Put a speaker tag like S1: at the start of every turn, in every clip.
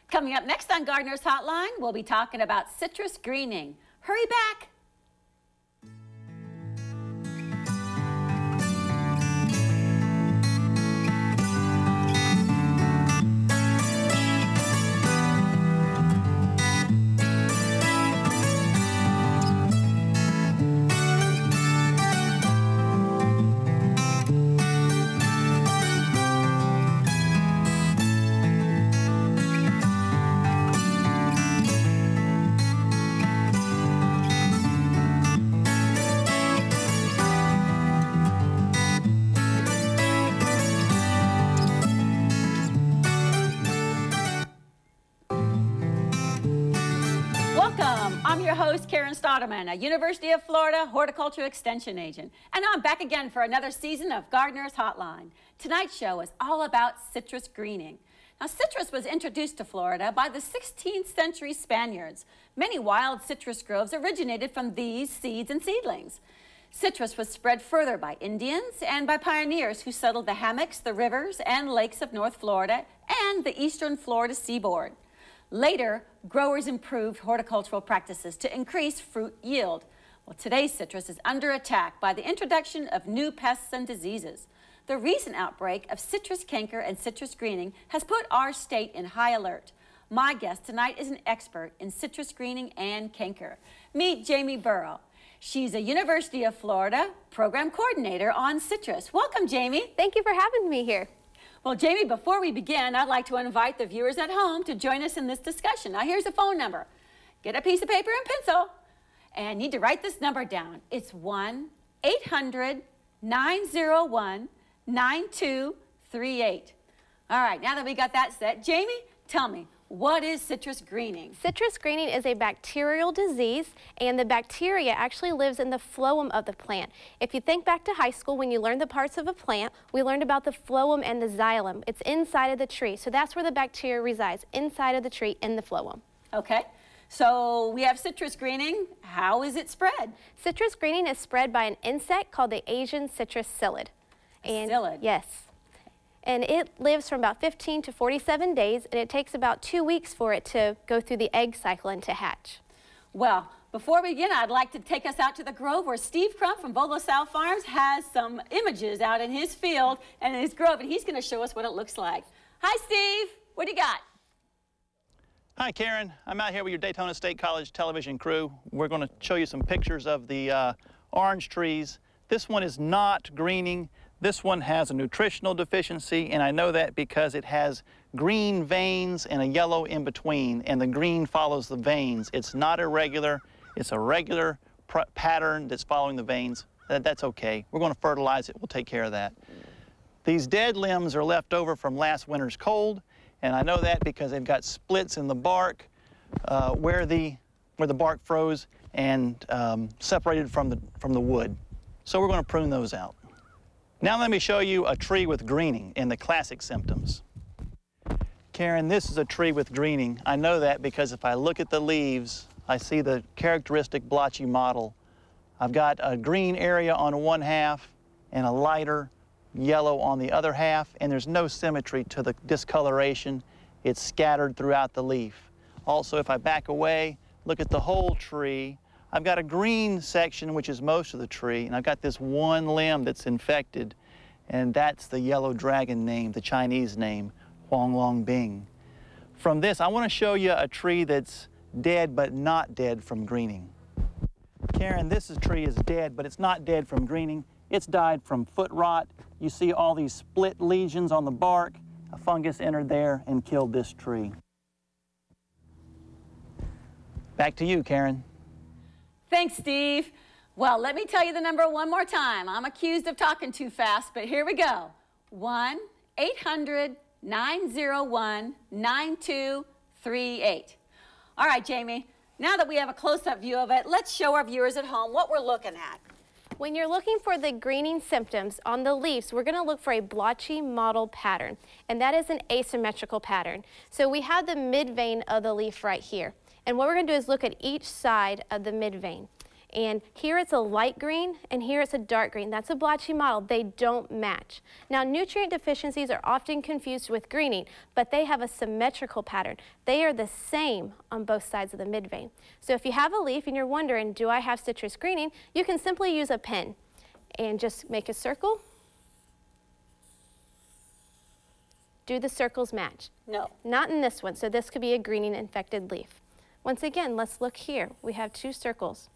S1: Coming up next on Gardener's Hotline, we'll be talking about citrus greening. Hurry back! I'm your host, Karen Stauderman, a University of Florida Horticulture Extension Agent. And I'm back again for another season of Gardener's Hotline. Tonight's show is all about citrus greening. Now, citrus was introduced to Florida by the 16th century Spaniards. Many wild citrus groves originated from these seeds and seedlings. Citrus was spread further by Indians and by pioneers who settled the hammocks, the rivers, and lakes of North Florida and the eastern Florida seaboard. Later, growers improved horticultural practices to increase fruit yield. Well, today's citrus is under attack by the introduction of new pests and diseases. The recent outbreak of citrus canker and citrus greening has put our state in high alert. My guest tonight is an expert in citrus greening and canker. Meet Jamie Burrow. She's a University of Florida program coordinator on citrus. Welcome, Jamie.
S2: Thank you for having me here.
S1: Well, Jamie, before we begin, I'd like to invite the viewers at home to join us in this discussion. Now, here's a phone number. Get a piece of paper and pencil, and you need to write this number down. It's 1-800-901-9238. All right, now that we got that set, Jamie, tell me, what is citrus greening?
S2: Citrus greening is a bacterial disease, and the bacteria actually lives in the phloem of the plant. If you think back to high school, when you learned the parts of a plant, we learned about the phloem and the xylem. It's inside of the tree, so that's where the bacteria resides, inside of the tree in the phloem.
S1: Okay, so we have citrus greening. How is it spread?
S2: Citrus greening is spread by an insect called the Asian citrus psyllid.
S1: Psyllid?
S2: Yes. And it lives from about 15 to 47 days, and it takes about 2 weeks for it to go through the egg cycle and to hatch.
S1: Well, before we begin, I'd like to take us out to the grove where Steve Crump from Vogel South Farms has some images out in his field and in his grove, and he's going to show us what it looks like. Hi, Steve. What do you got?
S3: Hi, Karen. I'm out here with your Daytona State College television crew. We're going to show you some pictures of the orange trees. This one is not greening. This one has a nutritional deficiency, and I know that because it has green veins and a yellow in between, and the green follows the veins. It's not irregular. It's a regular pattern that's following the veins. That's okay. We're going to fertilize it. We'll take care of that. These dead limbs are left over from last winter's cold, and I know that because they've got splits in the bark where the bark froze and separated from the wood. So we're going to prune those out. Now let me show you a tree with greening and the classic symptoms. Karen, this is a tree with greening. I know that because if I look at the leaves, I see the characteristic blotchy mottle. I've got a green area on one half and a lighter yellow on the other half, and there's no symmetry to the discoloration. It's scattered throughout the leaf. Also, if I back away, look at the whole tree, I've got a green section, which is most of the tree, and I've got this one limb that's infected, and that's the yellow dragon name, the Chinese name, Huanglongbing. From this, I want to show you a tree that's dead but not dead from greening. Karen, this tree is dead, but it's not dead from greening. It's died from foot rot. You see all these split lesions on the bark. A fungus entered there and killed this tree. Back to you, Karen.
S1: Thanks, Steve. Well, let me tell you the number one more time. I'm accused of talking too fast, but here we go. 1-800-901-9238. All right, Jamie, now that we have a close-up view of it, let's show our viewers at home what we're looking at.
S2: When you're looking for the greening symptoms on the leaves, we're going to look for a blotchy mottle pattern, and that is an asymmetrical pattern. So we have the mid vein of the leaf right here. And what we're going to do is look at each side of the mid vein. And here it's a light green, and here it's a dark green. That's a blotchy mottle. They don't match. Now, nutrient deficiencies are often confused with greening, but they have a symmetrical pattern. They are the same on both sides of the midvein. So if you have a leaf and you're wondering, do I have citrus greening, you can simply use a pen and just make a circle. Do the circles match?
S1: No.
S2: Not in this one, so this could be a greening infected leaf. Once again, let's look here. We have two circles.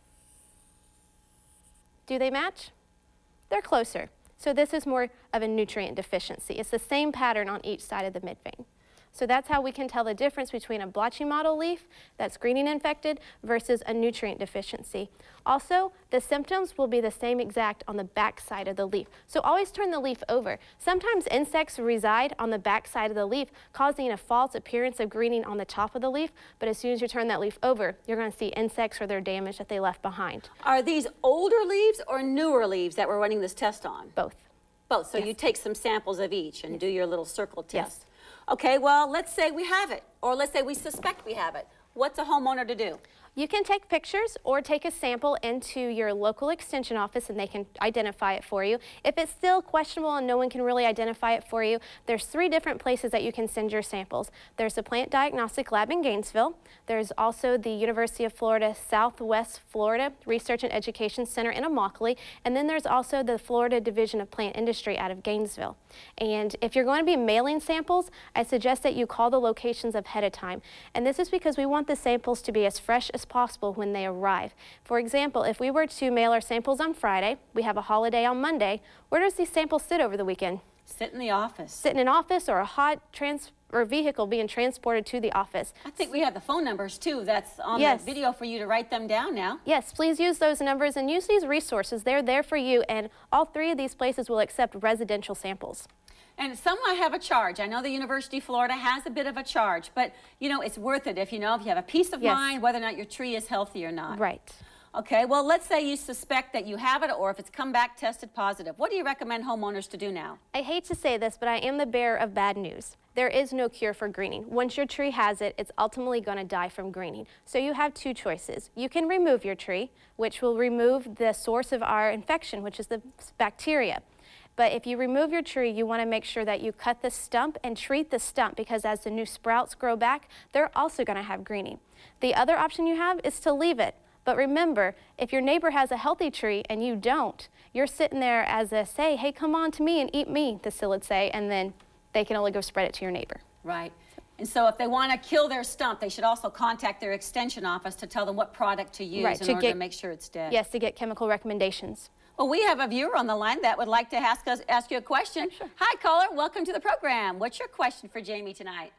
S2: Do they match? They're closer. So this is more of a nutrient deficiency. It's the same pattern on each side of the midvein. So that's how we can tell the difference between a blotchy mottle leaf that's greening infected versus a nutrient deficiency. Also, the symptoms will be the same exact on the back side of the leaf. So always turn the leaf over. Sometimes insects reside on the back side of the leaf, causing a false appearance of greening on the top of the leaf, but as soon as you turn that leaf over, you're going to see insects or their damage that they left behind.
S1: Are these older leaves or newer leaves that we're running this test on?
S2: Both.
S1: Both. So
S2: Yes.
S1: you take some samples of each and
S2: Yes.
S1: do your little circle test.
S2: Yes.
S1: Okay, well, let's say we have it, or let's say we suspect we have it. What's a homeowner to do?
S2: You can take pictures or take a sample into your local extension office and they can identify it for you. If it's still questionable and no one can really identify it for you, there's 3 different places that you can send your samples. There's the Plant Diagnostic Lab in Gainesville. There's also the University of Florida Southwest Florida Research and Education Center in Immokalee. And then there's also the Florida Division of Plant Industry out of Gainesville. And if you're going to be mailing samples, I suggest that you call the locations ahead of time. And this is because we want the samples to be as fresh as possible when they arrive. For example, if we were to mail our samples on Friday, we have a holiday on Monday, where does these samples sit over the weekend?
S1: Sit in the office.
S2: Sit in an office or a hot vehicle being transported to the office.
S1: I think we have the phone numbers too. That's on
S2: Yes.
S1: the video for you to write them down now.
S2: Yes, please use those numbers and use these resources. They're there for you, and all 3 of these places will accept residential samples.
S1: And some might have a charge. I know the University of Florida has a bit of a charge, but you know, it's worth it if you have a peace of
S2: Yes.
S1: mind whether or not your tree is healthy or not.
S2: Right.
S1: Okay, well, let's say you suspect that you have it, or if it's come back tested positive. What do you recommend homeowners to do now?
S2: I hate to say this, but I am the bearer of bad news. There is no cure for greening. Once your tree has it, it's ultimately going to die from greening. So you have 2 choices. You can remove your tree, which will remove the source of our infection, which is the bacteria. But if you remove your tree, you want to make sure that you cut the stump and treat the stump, because as the new sprouts grow back, they're also going to have greening. The other option you have is to leave it. But remember, if your neighbor has a healthy tree and you don't, you're sitting there as a say, hey, come on to me and eat me, the psyll would say, and then they can only go spread it to your neighbor.
S1: Right. And so if they want to kill their stump, they should also contact their extension office to tell them what product to use in order to make sure it's dead.
S2: Yes, to get chemical recommendations.
S1: Well, we have a viewer on the line that would like to ask you a question.
S2: Sure.
S1: Hi, caller. Welcome to the program. What's your question for Jamie tonight?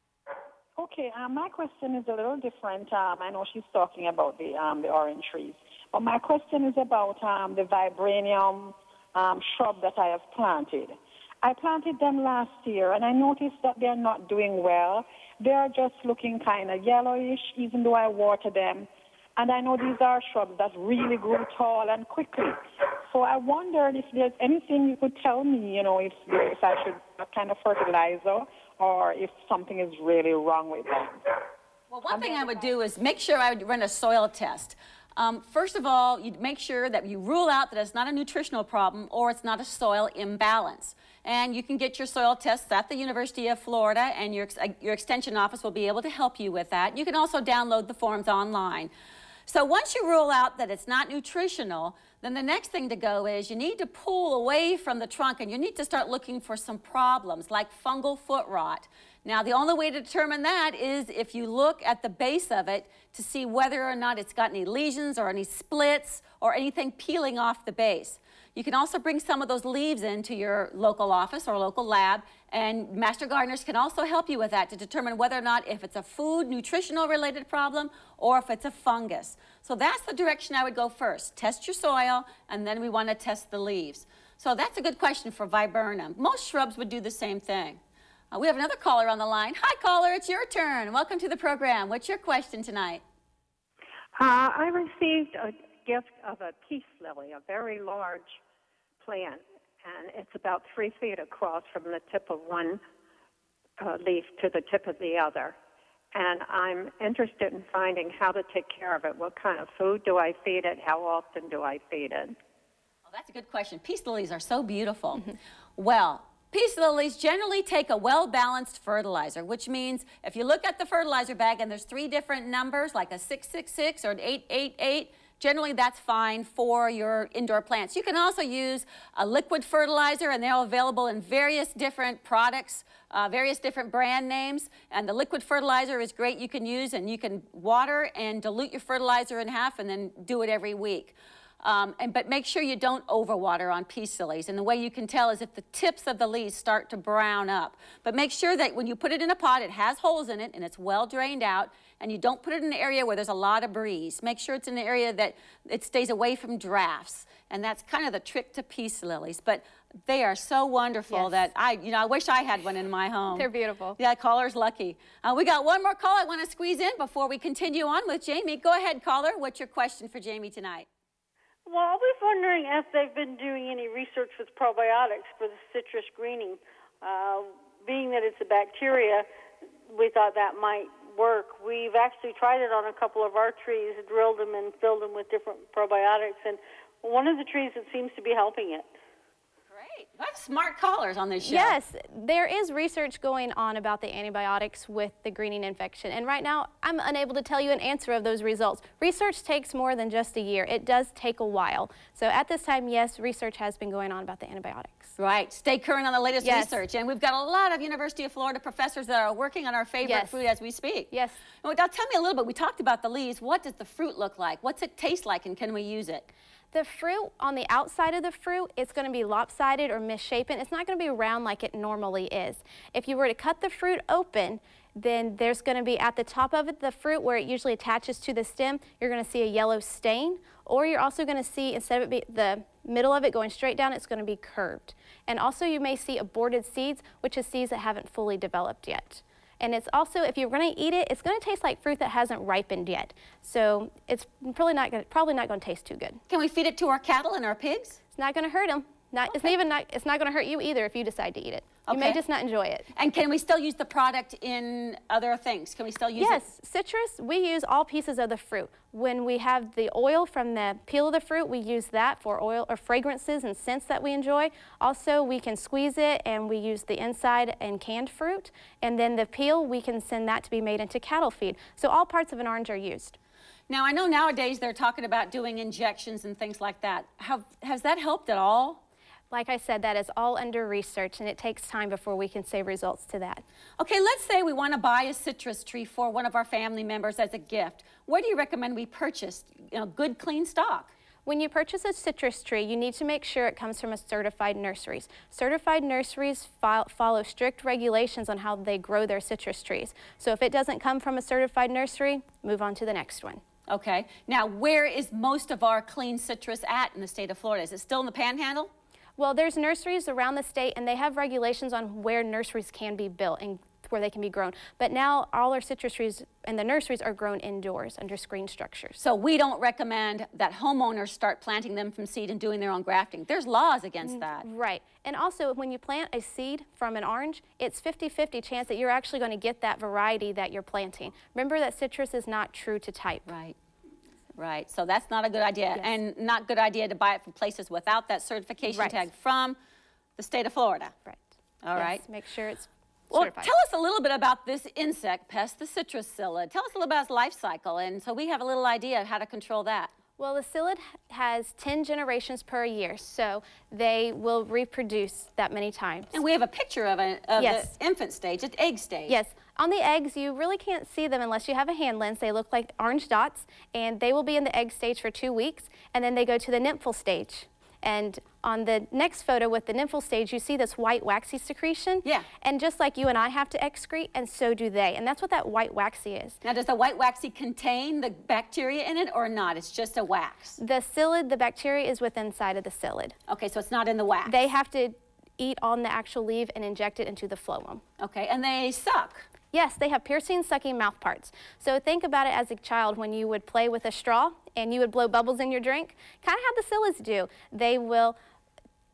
S4: Okay, my question is a little different. I know she's talking about the orange trees, but my question is about the vibranium shrub that I have planted. I planted them last year, and I noticed that they're not doing well. They're just looking kind of yellowish, even though I water them. And I know these are shrubs that really grow tall and quickly. So I wondered if there's anything you could tell me, if I should kind of fertilizer or if something is really wrong with them.
S1: Well, one thing I would do is make sure I would run a soil test. First of all, you'd make sure that you rule out that it's not a nutritional problem or it's not a soil imbalance. And you can get your soil tests at the University of Florida, and your extension office will be able to help you with that. You can also download the forms online. So once you rule out that it's not nutritional, then the next thing to go is you need to pull away from the trunk, and you need to start looking for some problems like fungal foot rot. Now, the only way to determine that is if you look at the base of it to see whether or not it's got any lesions or any splits or anything peeling off the base. You can also bring some of those leaves into your local office or local lab, and master gardeners can also help you with that to determine whether or not if it's a food, nutritional related problem or if it's a fungus. So that's the direction I would go first. Test your soil, and then we want to test the leaves. So that's a good question for viburnum. Most shrubs would do the same thing. We have another caller on the line. Hi, caller, it's your turn. Welcome to the program. What's your question tonight?
S5: I received a gift of a peace lily, a very large plant, and it's about 3 feet across from the tip of one leaf to the tip of the other. and I'm interested in finding how to take care of it. What kind of food do I feed it? How often do I feed it?
S1: Well, that's a good question. Peace lilies are so beautiful. Well, peace lilies generally take a well-balanced fertilizer, which means if you look at the fertilizer bag and there's 3 different numbers, like a 666 or an 888, generally that's fine for your indoor plants. You can also use a liquid fertilizer, and they're available in various different products, various different brand names. And the liquid fertilizer is great you can use, and you can water and dilute your fertilizer in half and then do it every week. But make sure you don't overwater on peace lilies. And the way you can tell is if the tips of the leaves start to brown up. But make sure that when you put it in a pot, it has holes in it and it's well drained out. And you don't put it in an area where there's a lot of breeze. Make sure it's in an area that it stays away from drafts. And that's kind of the trick to peace lilies. But they are so wonderful that I wish I had one in my home.
S2: They're beautiful.
S1: Yeah, caller's lucky. We got one more call I want to squeeze in before we continue on with Jamie. Go ahead, caller. What's your question for Jamie tonight?
S6: Well, I was wondering if they've been doing any research with probiotics for the citrus greening. Being that it's a bacteria, we thought that might work. We've actually tried it on a couple of our trees, drilled them and filled them with different probiotics, and one of the trees, it seems to be helping it.
S1: Great. We have smart callers on this show.
S2: Yes, there is research going on about the antibiotics with the greening infection. And right now, I'm unable to tell you an answer of those results. Research takes more than just a year. It does take a while. So at this time, yes, research has been going on about the antibiotics.
S1: Right. Stay current on the latest research. And we've got a lot of University of Florida professors that are working on our favorite fruit as we speak.
S2: Yes.
S1: Now, tell me a little bit. We talked about the leaves. What does the fruit look like? What's it taste like, and can we use it?
S2: The fruit, on the outside of the fruit, it's going to be lopsided or misshapen. It's not going to be round like it normally is. If you were to cut the fruit open, then there's going to be at the top of it, the fruit where it usually attaches to the stem, you're going to see a yellow stain, or you're also going to see, instead of it the middle of it going straight down, it's going to be curved. And also you may see aborted seeds, which is seeds that haven't fully developed yet. And it's also, if you're going to eat it, it's going to taste like fruit that hasn't ripened yet. So it's probably not going to taste too good.
S1: Can we feed it to our cattle and our pigs?
S2: It's not going to hurt them. It's not going to hurt you either if you decide to eat it. You may just not enjoy it.
S1: And can we still use the product in other things? Can we still use it?
S2: Yes, citrus, we use all pieces of the fruit. When we have the oil from the peel of the fruit, we use that for oil or fragrances and scents that we enjoy. Also, we can squeeze it and we use the inside and canned fruit. And then the peel, we can send that to be made into cattle feed. So all parts of an orange are used.
S1: Now, I know nowadays they're talking about doing injections and things like that. Has that helped at all?
S2: Like I said, that is all under research, and it takes time before we can say results to that.
S1: Okay, let's say we want to buy a citrus tree for one of our family members as a gift. Where do you recommend we purchase good, clean stock?
S2: When you purchase a citrus tree, you need to make sure it comes from a certified nurseries. Certified nurseries follow strict regulations on how they grow their citrus trees. So if it doesn't come from a certified nursery, move on to the next one.
S1: Okay. Now, where is most of our clean citrus at in the state of Florida? Is it still in the Panhandle?
S2: Well, there's nurseries around the state, and they have regulations on where nurseries can be built and where they can be grown. But now all our citrus trees and the nurseries are grown indoors under screened structures.
S1: So we don't recommend that homeowners start planting them from seed and doing their own grafting. There's laws against that.
S2: Right. And also, when you plant a seed from an orange, it's 50-50 chance that you're actually going to get that variety that you're planting. Remember that citrus is not true to type.
S1: Right. Right, so that's not a good idea, and not good idea to buy it from places without that certification tag from the state of Florida.
S2: Right.
S1: All right.
S2: Make sure it's
S1: certified. Tell us a little bit about this insect pest, the citrus psyllid. Tell us a little about its life cycle, and so we have a little idea of how to control that.
S2: Well, the psyllid has 10 generations per year, so they will reproduce that many times.
S1: And we have a picture of the infant stage, it's egg stage.
S2: Yes. On the eggs, you really can't see them unless you have a hand lens. They look like orange dots, and they will be in the egg stage for 2 weeks, and then they go to the nymphal stage. And on the next photo with the nymphal stage, you see this white waxy secretion. Yeah. And just like you and I have to excrete, and so do they. And that's what that white waxy is.
S1: Now, does the white waxy contain the bacteria in it or not? It's just a wax.
S2: The psyllid, the bacteria is within inside of the psyllid.
S1: Okay, so it's not in the wax.
S2: They have to eat on the actual leaf and inject it into the phloem.
S1: Okay, and they suck.
S2: Yes, they have piercing, sucking mouth parts. So think about it as a child when you would play with a straw and you would blow bubbles in your drink. Kind of how the psyllids do. They will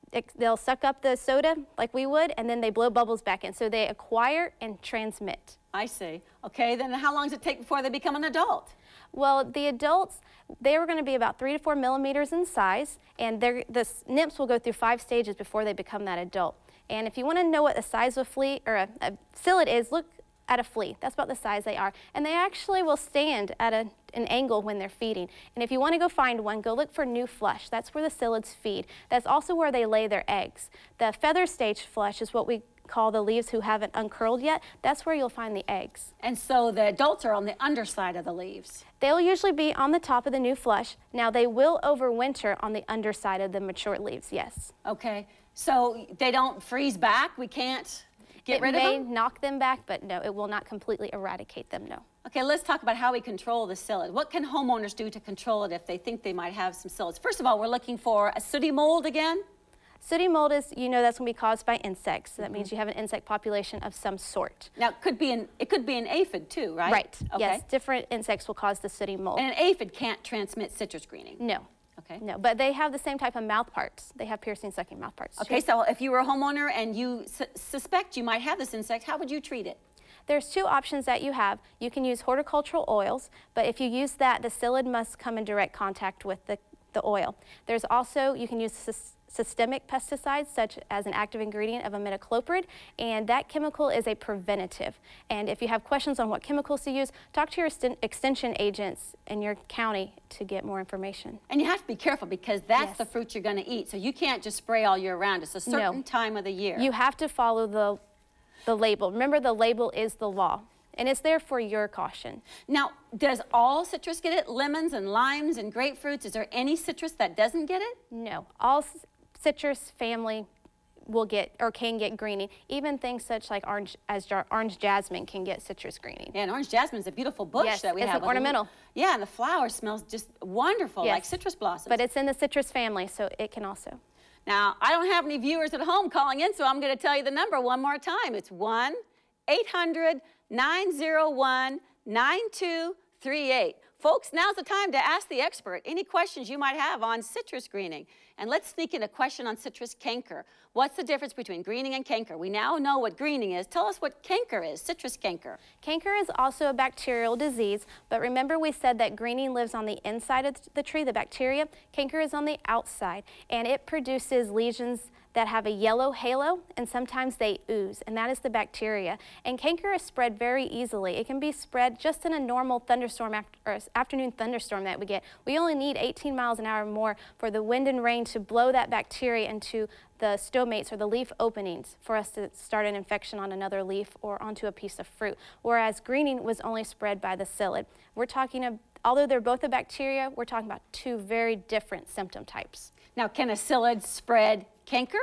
S2: they'll suck up the soda like we would, and then they blow bubbles back in. So they acquire and transmit.
S1: I see. Okay, then how long does it take before they become an adult?
S2: Well, the adults, they were going to be about 3 to 4 millimeters in size, and the nymphs will go through 5 stages before they become that adult. And if you want to know what the size of a flea or a psyllid is, look at a flea. That's about the size they are. And they actually will stand at an angle when they're feeding. And if you want to go find one, go look for new flush. That's where the psyllids feed. That's also where they lay their eggs. The feather stage flush is what we call the leaves who haven't uncurled yet. That's where you'll find the eggs.
S1: And so the adults are on the underside of the leaves.
S2: They'll usually be on the top of the new flush. Now they will overwinter on the underside of the mature leaves, yes.
S1: Okay, so they don't freeze back? We can't get rid of them?
S2: It may knock them back, but no, it will not completely eradicate them, no.
S1: Okay, let's talk about how we control the psyllid. What can homeowners do to control it if they think they might have some psyllids? First of all, we're looking for a sooty mold again.
S2: Sooty mold is, you know, that's going to be caused by insects. So that means you have an insect population of some sort.
S1: Now, it could be an aphid too, right?
S2: Right.
S1: Okay.
S2: Yes, different insects will cause the sooty mold.
S1: And an aphid can't transmit citrus greening?
S2: No.
S1: Okay.
S2: No, but they have the same type of mouth parts. They have piercing, sucking mouth parts.
S1: Okay, so if you were a homeowner and you suspect you might have this insect, how would you treat it?
S2: There's 2 options that you have. You can use horticultural oils, but if you use that, the psyllid must come in direct contact with the oil. There's also, you can use systemic pesticides such as an active ingredient of imidacloprid, and that chemical is a preventative. And if you have questions on what chemicals to use, talk to your extension agents in your county to get more information.
S1: And you have to be careful because that's the fruit you're going to eat, so you can't just spray all year round. It's a certain time of the year.
S2: You have to follow the label. Remember, the label is the law. And it's there for your caution.
S1: Now, does all citrus get it? Lemons and limes and grapefruits? Is there any citrus that doesn't get it?
S2: No. All citrus family will get or can get greening. Even things such like orange jasmine can get citrus greening.
S1: Yeah, and orange jasmine is a beautiful bush that we have.
S2: It's ornamental.
S1: Yeah, and the flower smells just wonderful, like citrus blossoms.
S2: But it's in the citrus family, so it can also.
S1: Now, I don't have any viewers at home calling in, so I'm going to tell you the number one more time. It's 1-800-901-9238. Folks, now's the time to ask the expert any questions you might have on citrus greening. And let's sneak in a question on citrus canker. What's the difference between greening and canker? We now know what greening is. Tell us what canker is, citrus canker.
S2: Canker is also a bacterial disease, but remember we said that greening lives on the inside of the tree, the bacteria. Canker is on the outside, and it produces lesions that have a yellow halo, and sometimes they ooze, and that is the bacteria. And canker is spread very easily. It can be spread just in a normal thunderstorm or afternoon thunderstorm that we get. We only need 18 miles an hour more for the wind and rain to blow that bacteria into the stomates or the leaf openings for us to start an infection on another leaf or onto a piece of fruit, whereas greening was only spread by the psyllid. We're talking, although they're both a bacteria, we're talking about 2 very different symptom types.
S1: Now, can a psyllid spread canker?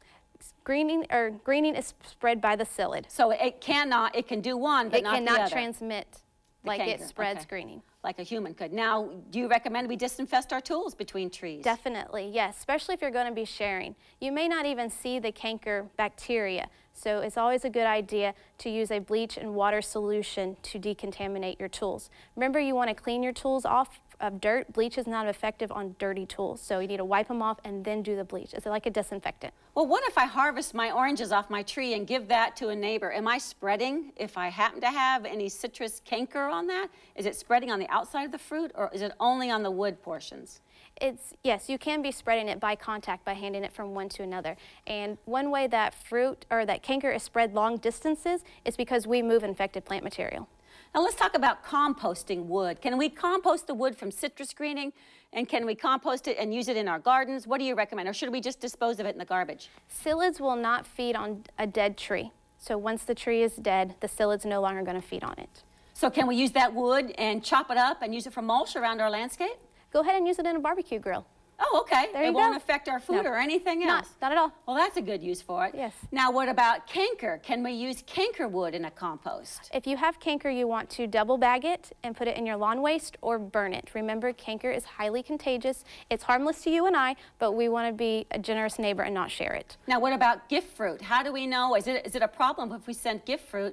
S2: Greening is spread by the psyllid.
S1: So it can do one, but not the other.
S2: It cannot transmit like it spreads greening.
S1: Like a human could. Now, do you recommend we disinfest our tools between trees?
S2: Definitely, yes, especially if you're going to be sharing. You may not even see the canker bacteria, so it's always a good idea to use a bleach and water solution to decontaminate your tools. Remember, you want to clean your tools off of dirt. Bleach is not effective on dirty tools, so you need to wipe them off and then do the bleach. It's like a disinfectant.
S1: Well, what if I harvest my oranges off my tree and give that to a neighbor? Am I spreading if I happen to have any citrus canker on that? Is it spreading on the outside of the fruit, or is it only on the wood portions?
S2: Yes, you can be spreading it by contact by handing it from one to another. And one way that fruit or that canker is spread long distances is because we move infected plant material.
S1: Now let's talk about composting wood. Can we compost the wood from citrus greening? And can we compost it and use it in our gardens? What do you recommend? Or should we just dispose of it in the garbage?
S2: Psyllids will not feed on a dead tree. So once the tree is dead, the psyllids are no longer going to feed on it.
S1: So can we use that wood and chop it up and use it for mulch around our landscape?
S2: Go ahead and use it in a barbecue grill.
S1: Oh, okay.
S2: There you
S1: it
S2: go.
S1: won't affect our food or anything else?
S2: Not at all.
S1: Well, that's a good use for it.
S2: Yes.
S1: Now, what about canker? Can we use canker wood in a compost?
S2: If you have canker, you want to double bag it and put it in your lawn waste or burn it. Remember, canker is highly contagious. It's harmless to you and I, but we want to be a generous neighbor and not share it.
S1: Now, what about gift fruit? How do we know? Is it a problem if we send gift fruit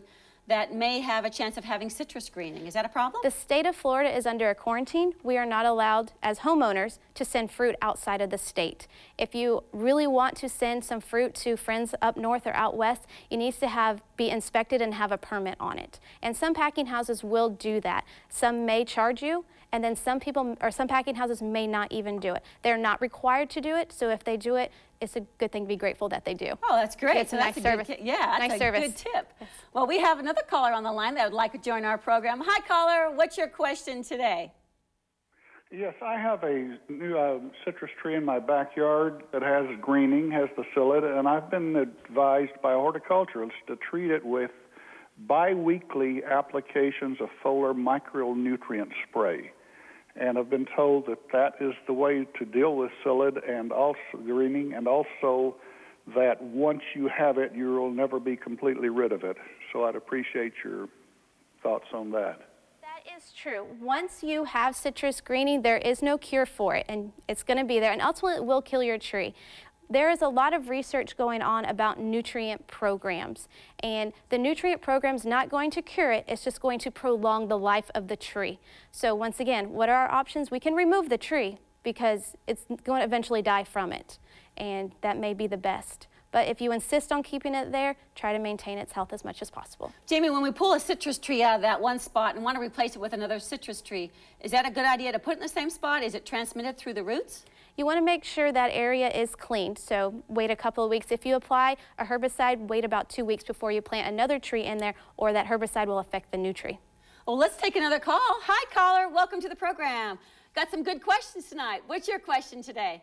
S1: that may have a chance of having citrus greening. Is that a problem?
S2: The state of Florida is under a quarantine. We are not allowed as homeowners to send fruit outside of the state. If you really want to send some fruit to friends up north or out west, it needs to be inspected and have a permit on it. And some packing houses will do that. Some may charge you, and then some packing houses may not even do it. They're not required to do it, so if they do it, it's a good thing to be grateful that they do.
S1: Oh, that's great.
S2: It's a nice service.
S1: Yeah, that's a good tip. Yes. Well, we have another caller on the line that would like to join our program. Hi, caller. What's your question today?
S7: Yes, I have a new citrus tree in my backyard that has greening, has the psyllid, and I've been advised by a horticulturalist to treat it with biweekly applications of foliar micronutrient spray. And I've been told that that is the way to deal with psyllid and also greening, and also that once you have it, you will never be completely rid of it. So I'd appreciate your thoughts on that.
S2: That is true. Once you have citrus greening, there is no cure for it, and it's going to be there, and ultimately it will kill your tree. There is a lot of research going on about nutrient programs, and the nutrient program's not going to cure it, it's just going to prolong the life of the tree. So once again, what are our options? We can remove the tree because it's going to eventually die from it, and that may be the best. But if you insist on keeping it there, try to maintain its health as much as possible.
S1: Jamie, when we pull a citrus tree out of that one spot and want to replace it with another citrus tree, is that a good idea to put it in the same spot? Is it transmitted through the roots?
S2: You want to make sure that area is cleaned, so wait a couple of weeks. If you apply a herbicide, wait about 2 weeks before you plant another tree in there, or that herbicide will affect the new tree.
S1: Well, let's take another call. Hi, caller. Welcome to the program. Got some good questions tonight. What's your question today?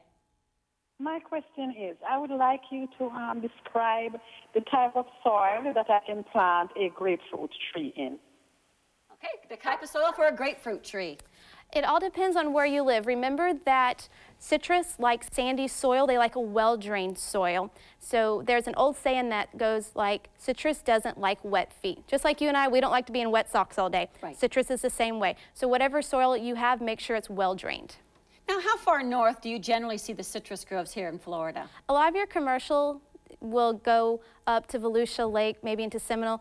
S4: My question is, I would like you to describe the type of soil that I can plant a grapefruit tree in.
S1: Okay, the type of soil for a grapefruit tree.
S2: It all depends on where you live. Remember that citrus likes sandy soil. They like a well-drained soil. So there's an old saying that goes like, citrus doesn't like wet feet. Just like you and I, we don't like to be in wet socks all day.
S1: Right.
S2: Citrus is the same way. So whatever soil you have, make sure it's well-drained.
S1: Now, how far north do you generally see the citrus groves here in Florida?
S2: A lot of your commercial will go up to Volusia Lake, maybe into Seminole,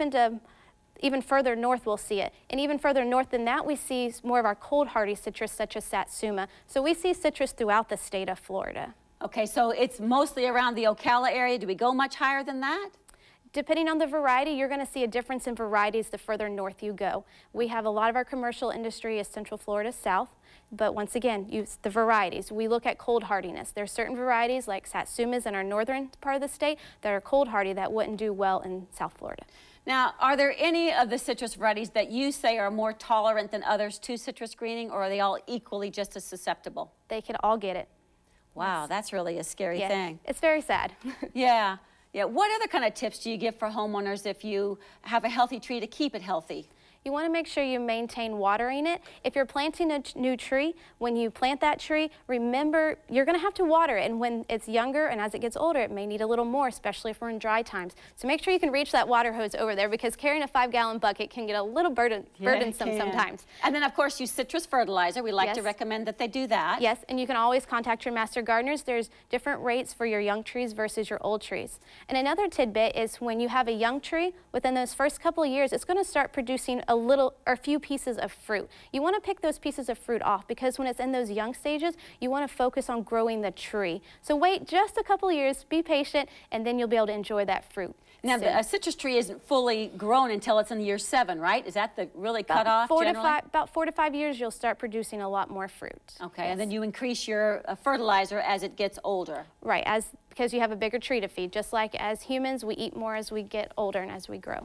S2: even further north we'll see it. And even further north than that, we see more of our cold hardy citrus such as Satsuma. So we see citrus throughout the state of Florida.
S1: Okay, so it's mostly around the Ocala area. Do we go much higher than that?
S2: Depending on the variety, you're going to see a difference in varieties the further north you go. We have a lot of our commercial industry is Central Florida South, but once again, use the varieties. We look at cold hardiness. There are certain varieties like Satsumas in our northern part of the state that are cold hardy that wouldn't do well in South Florida.
S1: Now, are there any of the citrus varieties that you say are more tolerant than others to citrus greening, or are they all equally just as susceptible?
S2: They can all get it.
S1: Wow, that's really a scary thing.
S2: It's very sad.
S1: Yeah. Yeah. What other kind of tips do you give for homeowners if you have a healthy tree to keep it healthy?
S2: You want to make sure you maintain watering it. If you're planting a new tree, when you plant that tree, remember you're going to have to water it. And when it's younger and as it gets older, it may need a little more, especially if we're in dry times. So make sure you can reach that water hose over there because carrying a 5-gallon bucket can get a little burdensome sometimes.
S1: And then, of course, use citrus fertilizer. We like to recommend that they do that.
S2: Yes, and you can always contact your master gardeners. There's different rates for your young trees versus your old trees. And another tidbit is when you have a young tree, within those first couple of years, it's going to start producing a few pieces of fruit. You want to pick those pieces of fruit off because when it's in those young stages, you want to focus on growing the tree. So wait just a couple of years, be patient, and then you'll be able to enjoy that fruit.
S1: Now, a citrus tree isn't fully grown until it's in year 7, right? Is that the really cutoff generally?
S2: About 4 to 5 years, you'll start producing a lot more fruit.
S1: Okay, and then you increase your fertilizer as it gets older.
S2: Right, because you have a bigger tree to feed. Just like as humans, we eat more as we get older and as we grow.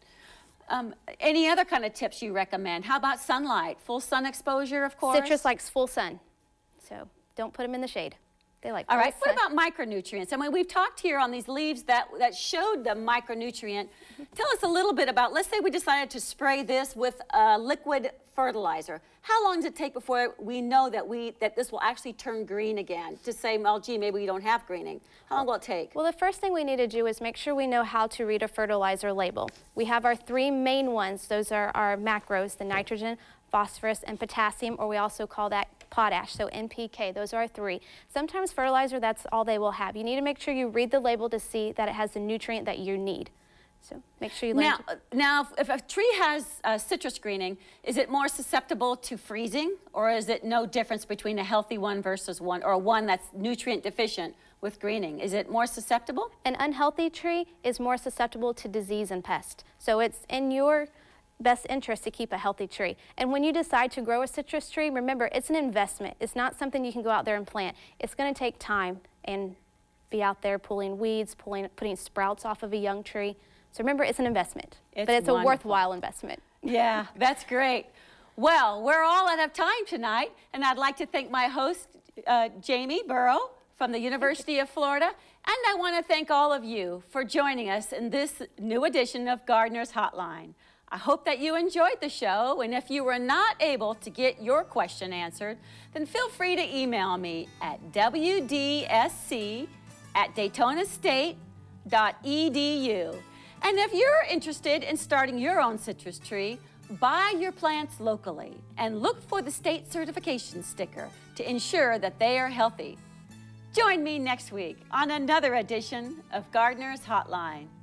S1: Any other kind of tips you recommend? How about sunlight? Full sun exposure, of course?
S2: Citrus likes full sun, so don't put them in the shade. They like full
S1: All right,
S2: sun.
S1: what about micronutrients? I mean, we've talked here on these leaves that showed the micronutrient. Tell us a little bit about, let's say we decided to spray this with a liquid fertilizer. How long does it take before we know that this will actually turn green again? To say, well, gee, maybe we don't have greening. How long will it take?
S2: Well, the first thing we need to do is make sure we know how to read a fertilizer label. We have our 3 main ones. Those are our macros, the nitrogen, phosphorus, and potassium, or we also call that potash, so NPK. Those are our 3. Sometimes fertilizer, that's all they will have. You need to make sure you read the label to see that it has the nutrient that you need. So make sure you learn.
S1: Now, if a tree has citrus greening, is it more susceptible to freezing, or is it no difference between a healthy one versus one, or one that's nutrient deficient with greening? Is it more susceptible?
S2: An unhealthy tree is more susceptible to disease and pest. So it's in your best interest to keep a healthy tree. And when you decide to grow a citrus tree, remember, it's an investment. It's not something you can go out there and plant. It's going to take time and be out there pulling weeds, putting sprouts off of a young tree. So remember, it's an investment, but it's a worthwhile investment.
S1: Yeah, that's great. Well, we're all out of time tonight, and I'd like to thank my host, Jamie Burrow from the University of Florida, and I want to thank all of you for joining us in this new edition of Gardener's Hotline. I hope that you enjoyed the show, and if you were not able to get your question answered, then feel free to email me at wdsc@daytonastate.edu. And if you're interested in starting your own citrus tree, buy your plants locally and look for the state certification sticker to ensure that they are healthy. Join me next week on another edition of Gardener's Hotline.